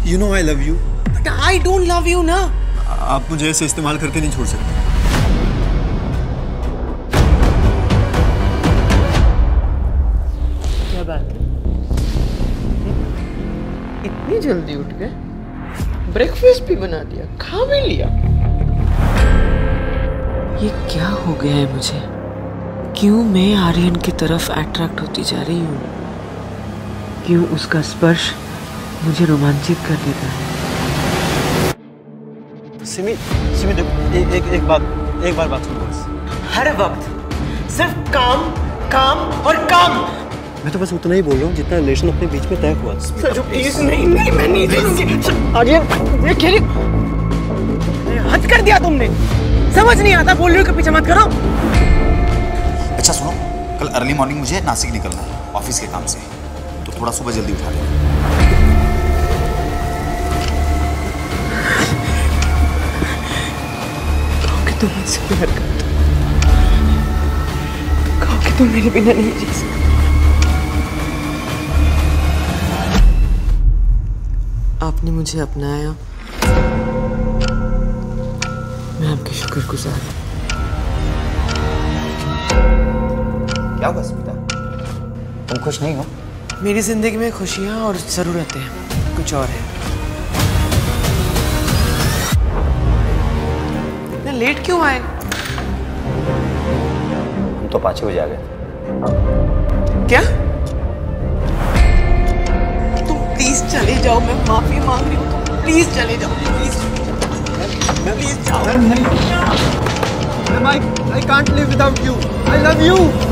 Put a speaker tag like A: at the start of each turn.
A: You know I love you.
B: But I don't love you ना।
A: आप मुझे ऐसे इस्तेमाल करके नहीं छोड़ सकते।
B: क्या बात है? इतनी जल्दी उठ गए? ब्रेकफास्ट भी बना दिया, खा भी लिया। ये क्या हो गया है मुझे? क्यों मैं आर्यन की तरफ अट्रैक्ट होती जा रही हूँ? क्यों उसका स्पर्श मुझे रोमांचित कर देता है?
A: सिमी देखो, एक बार बात सुनो बस।
B: हर वक्त सिर्फ काम काम और काम।
A: मैं तो बस उतना ही बोल रहा हूँ जितना रिलेशन अपने बीच में तय हुआ।
B: प्लीज नहीं, मैं नहीं छोड़ूंगी। आर्यन, ये खेली हद कर दिया तुमने। समझ नहीं आता, बोल रही हो कि पीछे मत करो।
C: अच्छा सुनो, कल अर्ली मॉर्निंग मुझे नासिक निकलना है ऑफिस के काम से, तो थोड़ा सुबह जल्दी उठा लेना।
B: कहो कि तुम मुझसे प्यार करते हो, कहो कि तुम मेरे बिना नहीं जी सकते। आपने मुझे अपनाया, मैं आपकी शुक्रगुजार हूँ।
C: क्या हुआ स्मिता, तुम खुश नहीं हो?
B: मेरी जिंदगी में खुशियाँ और जरूरतें कुछ और है। इतना लेट क्यों आए?
C: हम तो 5 बजे आ गए।
B: क्या? तुम प्लीज चले जाओ, मैं माफी मांग रही हूँ। तुम प्लीज चले जाओ, प्लीज जाओ।
A: I can't live without you. I love you.